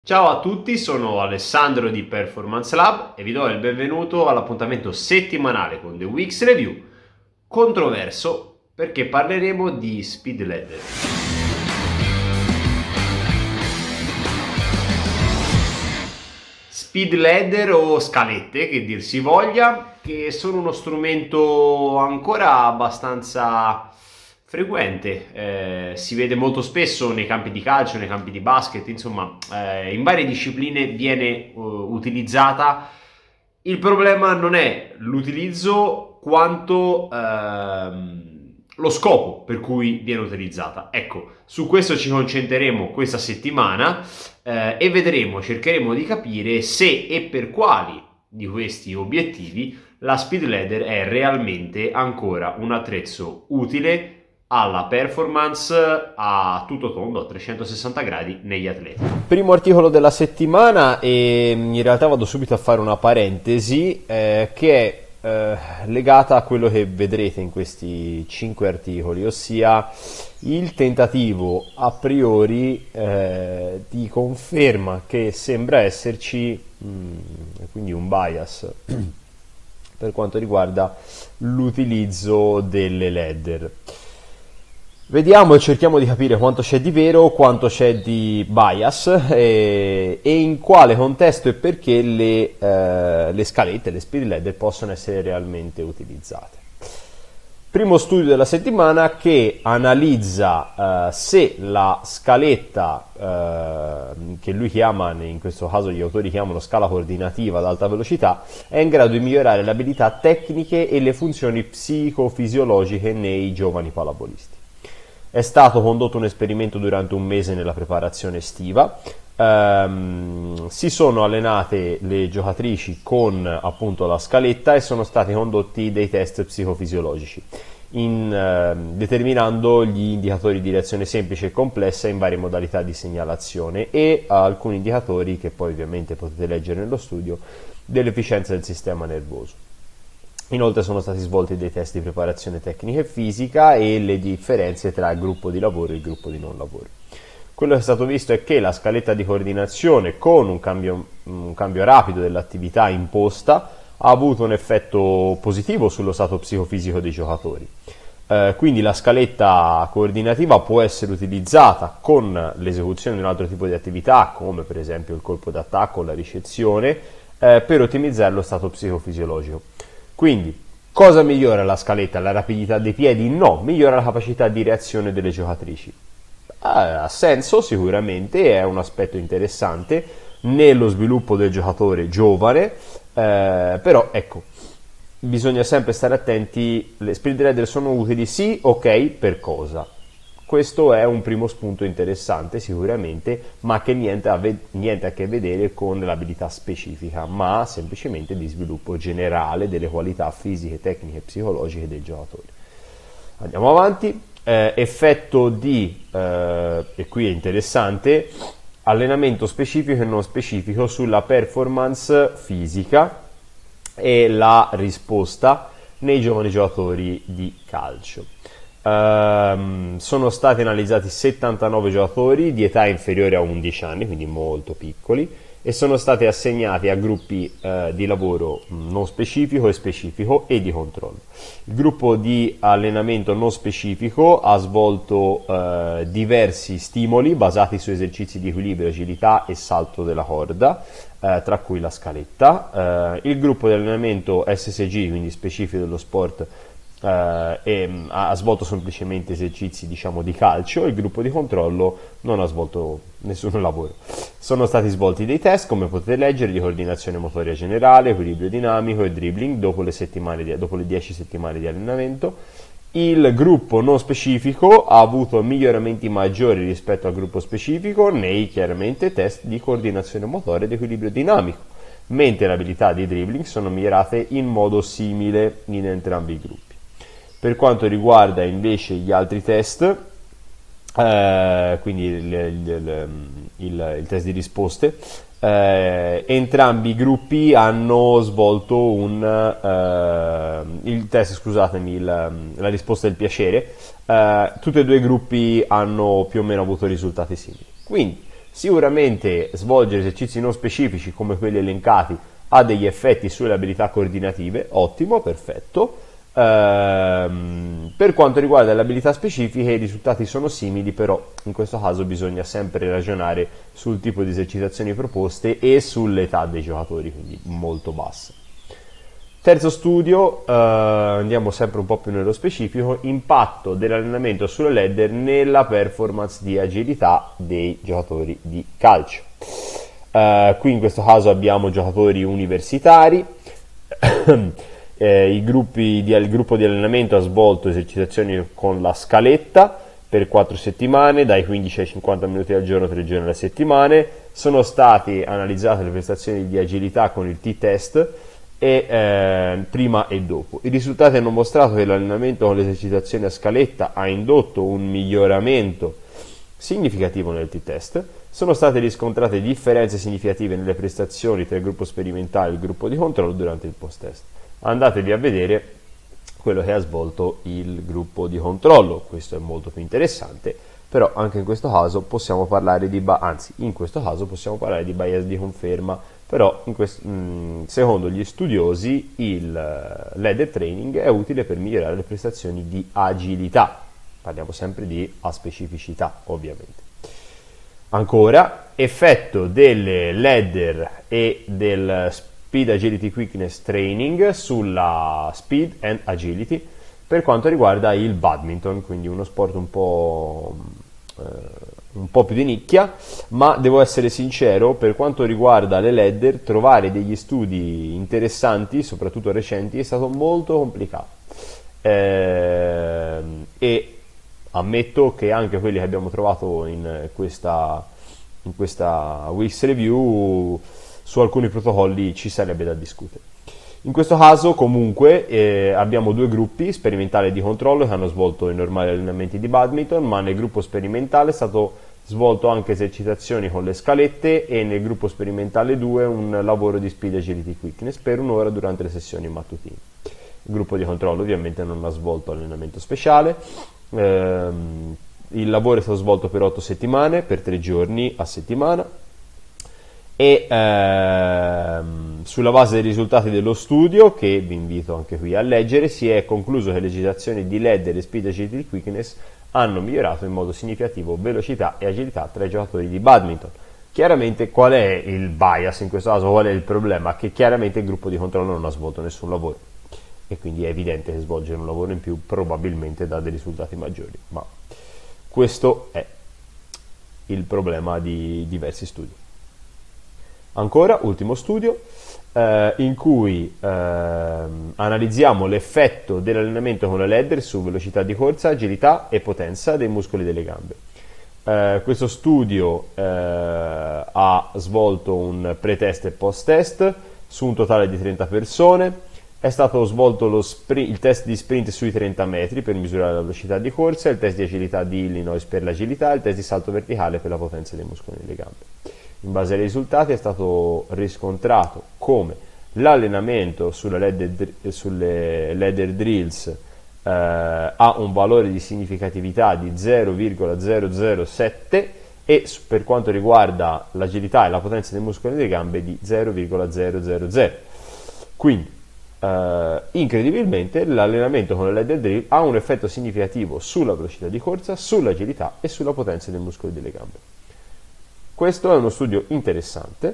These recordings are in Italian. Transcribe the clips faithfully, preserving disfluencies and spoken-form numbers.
Ciao a tutti, sono Alessandro di Performance Lab e vi do il benvenuto all'appuntamento settimanale con The Week's Review, controverso perché parleremo di Speed Ladder. Speed Ladder o scalette, che dir si voglia, che sono uno strumento ancora abbastanza frequente, eh, si vede molto spesso nei campi di calcio, nei campi di basket, insomma, eh, in varie discipline viene uh, utilizzata. Il problema non è l'utilizzo quanto ehm, lo scopo per cui viene utilizzata. Ecco, su questo ci concentreremo questa settimana eh, e vedremo, cercheremo di capire se e per quali di questi obiettivi la Speed Ladder è realmente ancora un attrezzo utile alla performance a tutto tondo, a trecentosessanta gradi negli atleti. Primo articolo della settimana, e in realtà vado subito a fare una parentesi eh, che è eh, legata a quello che vedrete in questi cinque articoli, ossia il tentativo a priori eh, di conferma che sembra esserci mh, quindi un bias per quanto riguarda l'utilizzo delle ladder. Vediamo e cerchiamo di capire quanto c'è di vero, quanto c'è di bias e, e in quale contesto e perché le, eh, le scalette, le speed ladder possono essere realmente utilizzate. Primo studio della settimana che analizza eh, se la scaletta, eh, che lui chiama, in questo caso gli autori chiamano scala coordinativa ad alta velocità, è in grado di migliorare le abilità tecniche e le funzioni psicofisiologiche nei giovani pallavolisti. È stato condotto un esperimento durante un mese nella preparazione estiva, ehm, si sono allenate le giocatrici con appunto la scaletta e sono stati condotti dei test psicofisiologici, in, eh, determinando gli indicatori di reazione semplice e complessa in varie modalità di segnalazione e alcuni indicatori che poi ovviamente potete leggere nello studio dell'efficienza del sistema nervoso. Inoltre sono stati svolti dei test di preparazione tecnica e fisica e le differenze tra il gruppo di lavoro e il gruppo di non lavoro. Quello che è stato visto è che la scaletta di coordinazione con un cambio, un cambio rapido dell'attività imposta ha avuto un effetto positivo sullo stato psicofisico dei giocatori. Eh, quindi la scaletta coordinativa può essere utilizzata con l'esecuzione di un altro tipo di attività, come per esempio il colpo d'attacco o la ricezione, eh, per ottimizzare lo stato psicofisiologico. Quindi, cosa migliora la scaletta? La rapidità dei piedi? No, migliora la capacità di reazione delle giocatrici. Ha senso, sicuramente, è un aspetto interessante nello sviluppo del giocatore giovane, eh, però ecco, bisogna sempre stare attenti, le speed ladder sono utili, sì, ok, per cosa? Questo è un primo spunto interessante sicuramente, ma che niente a, ve- niente a che vedere con l'abilità specifica, ma semplicemente di sviluppo generale delle qualità fisiche, tecniche e psicologiche del giocatore. Andiamo avanti. Eh, effetto di, eh, e qui è interessante, allenamento specifico e non specifico sulla performance fisica e la risposta nei giovani giocatori di calcio. Uh, sono stati analizzati settantanove giocatori di età inferiore a undici anni, quindi molto piccoli, e sono stati assegnati a gruppi uh, di lavoro non specifico e specifico e di controllo. Il gruppo di allenamento non specifico ha svolto uh, diversi stimoli basati su esercizi di equilibrio, agilità e salto della corda, uh, tra cui la scaletta. Uh, il gruppo di allenamento S S G, quindi specifico dello sport, Uh, e, um, ha svolto semplicemente esercizi, diciamo, di calcio. Il gruppo di controllo non ha svolto nessun lavoro. Sono stati svolti dei test, come potete leggere, di coordinazione motoria generale, equilibrio dinamico e dribbling dopo le, settimane di, dopo le dieci settimane di allenamento. Il gruppo non specifico ha avuto miglioramenti maggiori rispetto al gruppo specifico nei, chiaramente, test di coordinazione motoria ed equilibrio dinamico, mentre le abilità di dribbling sono migliorate in modo simile in entrambi i gruppi. Per quanto riguarda invece gli altri test, eh, quindi il, il, il, il test di risposte, eh, entrambi i gruppi hanno svolto un, eh, il test, scusatemi, il, la risposta del piacere, eh, tutti e due i gruppi hanno più o meno avuto risultati simili. Quindi Sicuramente svolgere esercizi non specifici come quelli elencati ha degli effetti sulle abilità coordinative, ottimo, perfetto. Ehm, per quanto riguarda le abilità specifiche i risultati sono simili, però in questo caso bisogna sempre ragionare sul tipo di esercitazioni proposte e sull'età dei giocatori, quindi molto bassa. Terzo studio, eh, andiamo sempre un po' più nello specifico, impatto dell'allenamento sulle ladder nella performance di agilità dei giocatori di calcio. Eh, qui in questo caso abbiamo giocatori universitari. Eh, i gruppi di, il gruppo di allenamento ha svolto esercitazioni con la scaletta per quattro settimane, dai quindici ai cinquanta minuti al giorno, tre giorni alla settimana. Sono state analizzate le prestazioni di agilità con il T-test e, eh, prima e dopo. I risultati hanno mostrato che l'allenamento con le esercitazioni a scaletta ha indotto un miglioramento significativo nel T-test. Sono state riscontrate differenze significative nelle prestazioni tra il gruppo sperimentale e il gruppo di controllo durante il post-test. Andatevi a vedere quello che ha svolto il gruppo di controllo, questo è molto più interessante, però anche in questo caso possiamo parlare di ba- anzi in questo caso possiamo parlare di bias di conferma, però in quest- mh, secondo gli studiosi il uh, ladder training è utile per migliorare le prestazioni di agilità, parliamo sempre di aspecificità ovviamente. Ancora, effetto delle ladder e del Speed Agility Quickness Training sulla Speed and Agility per quanto riguarda il badminton, quindi uno sport un po', eh, un po' più di nicchia, ma devo essere sincero, per quanto riguarda le ladder, trovare degli studi interessanti, soprattutto recenti, è stato molto complicato. Eh, e ammetto che anche quelli che abbiamo trovato in questa, in questa Week's Review su alcuni protocolli ci sarebbe da discutere. In questo caso comunque eh, abbiamo due gruppi, sperimentale e di controllo, che hanno svolto i normali allenamenti di badminton, ma nel gruppo sperimentale è stato svolto anche esercitazioni con le scalette e nel gruppo sperimentale due un lavoro di Speed Agility Quickness per un'ora durante le sessioni mattutine. Il gruppo di controllo ovviamente non ha svolto allenamento speciale. Ehm, il lavoro è stato svolto per otto settimane, per tre giorni a settimana. E ehm, sulla base dei risultati dello studio, che vi invito anche qui a leggere, si è concluso che le esercitazioni di ladder e Speed Agility Quickness hanno migliorato in modo significativo velocità e agilità tra i giocatori di badminton. Chiaramente qual è il bias in questo caso, qual è il problema? Che chiaramente il gruppo di controllo non ha svolto nessun lavoro e quindi è evidente che svolgere un lavoro in più probabilmente dà dei risultati maggiori, ma questo è il problema di diversi studi. Ancora, ultimo studio, eh, in cui eh, analizziamo l'effetto dell'allenamento con la ladder su velocità di corsa, agilità e potenza dei muscoli delle gambe. Eh, questo studio eh, ha svolto un pre-test e post-test su un totale di trenta persone. È stato svolto lo sprint, il test di sprint sui trenta metri per misurare la velocità di corsa, il test di agilità di Illinois per l'agilità e il test di salto verticale per la potenza dei muscoli delle gambe. In base ai risultati è stato riscontrato come l'allenamento sulle ladder, sulle ladder drills eh, ha un valore di significatività di zero virgola zero zero sette e per quanto riguarda l'agilità e la potenza dei muscoli delle gambe di zero virgola zero zero zero. Quindi, eh, incredibilmente, l'allenamento con le ladder drill ha un effetto significativo sulla velocità di corsa, sull'agilità e sulla potenza dei muscoli delle gambe. Questo è uno studio interessante,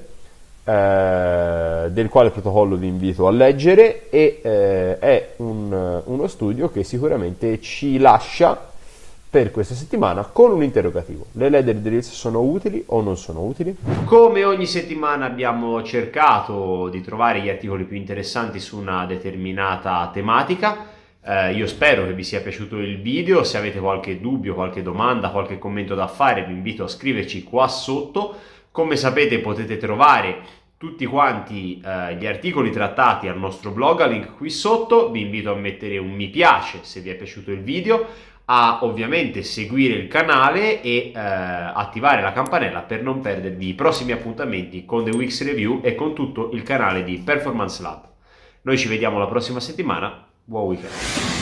eh, del quale protocollo vi invito a leggere e eh, è un, uno studio che sicuramente ci lascia per questa settimana con un interrogativo. Le ladder drills sono utili o non sono utili? Come ogni settimana abbiamo cercato di trovare gli articoli più interessanti su una determinata tematica. Uh, io spero che vi sia piaciuto il video. Se avete qualche dubbio, qualche domanda, qualche commento da fare, vi invito a scriverci qua sotto. Come sapete potete trovare tutti quanti uh, gli articoli trattati al nostro blog, a link qui sotto. Vi invito a mettere un mi piace se vi è piaciuto il video, a ovviamente seguire il canale e uh, attivare la campanella per non perdervi i prossimi appuntamenti con The Week's Review e con tutto il canale di Performance Lab. Noi ci vediamo la prossima settimana. Buon weekend.